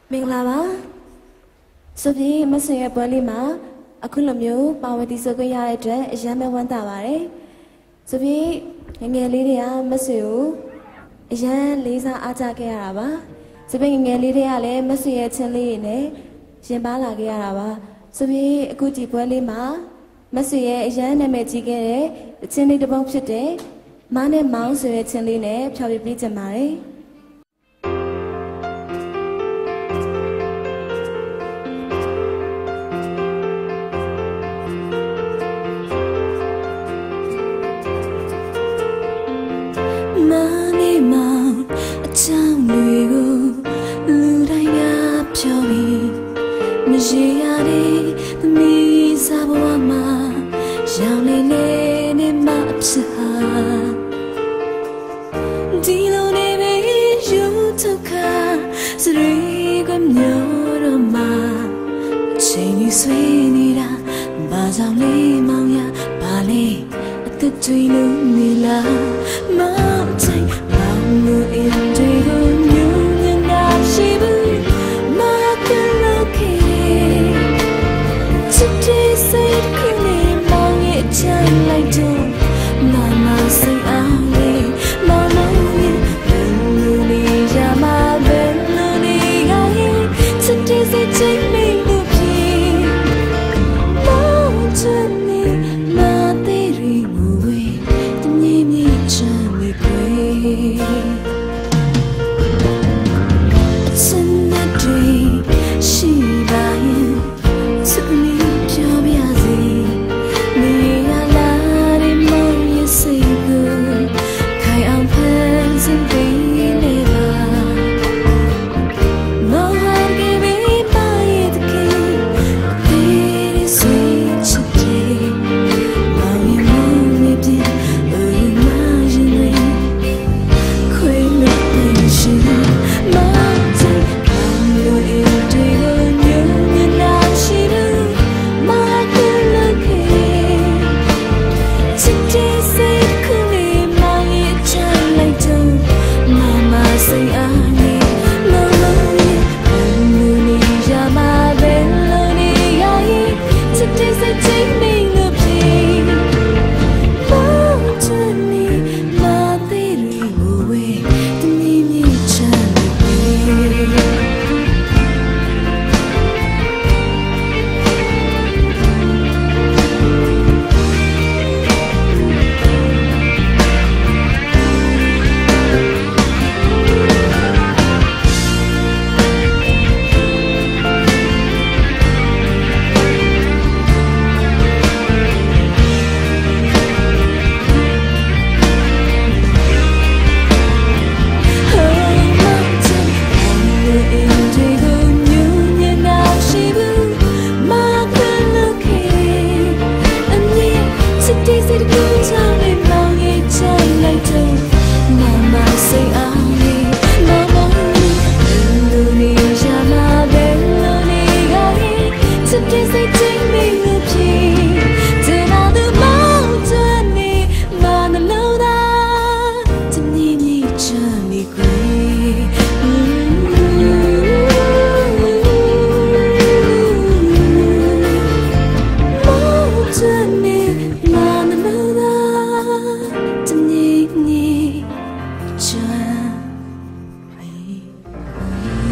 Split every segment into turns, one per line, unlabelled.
မင်္ဂလာပါဆိုပြီးမဆွေရဲ့ပွဲလေးမှာအခုလိုမျိုးပါဝင်တည်ဆိုခွင့်ရတဲ့အတွက်အရမ်းပဲဝမ်းသာပါတယ်ဆိုပြီးငယ်လေးတွေကမဆွေကိုအရမ်းလေးစားအားကြခဲ့ရတာပါဆိုပြီးငယ်လေးတွေကလည်းမဆွေရဲ့ချင်းလေးနဲ့ရင်ပါလာခဲ့ရတာပါဆိုပြီးအခုဒီပွဲလေးမှာမဆွေရဲ့အရမ်းနာမည်ကြီးခဲ့တဲ့ချင်းလေးတစ်ပုဒ်ဖြစ်တဲ့မနဲ့မောင်ဆိုတဲ့ချင်းလေးနဲ့ဖျော်ပြပေးကြပါတယ်
ရှိရတဲ့သမီးစားဘဝမှာရောင်လေးလေးနဲ့မအဖြစ်ဟာဒီလိုနေပဲယူထုတ်ခါစရိကမျိုးတော့မှာအချိန်ကြီးဆွေးနေတာဘာကြောင့်လဲမောင်ရဘာလဲအသက်တွေလုံးနေလားမောင်တိုင်းမောင်လို့အင်းတွေကိုညူညနာရှိဘူးlike do mama say ali mama ni benuni ya ma benuni ya today say take me to be mountain ni ma teri mu we tni mi chan mi kwe sin that day she buying to me pyo bya zi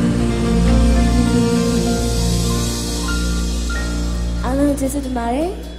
ကျေးဇူးတင်ပါတယ်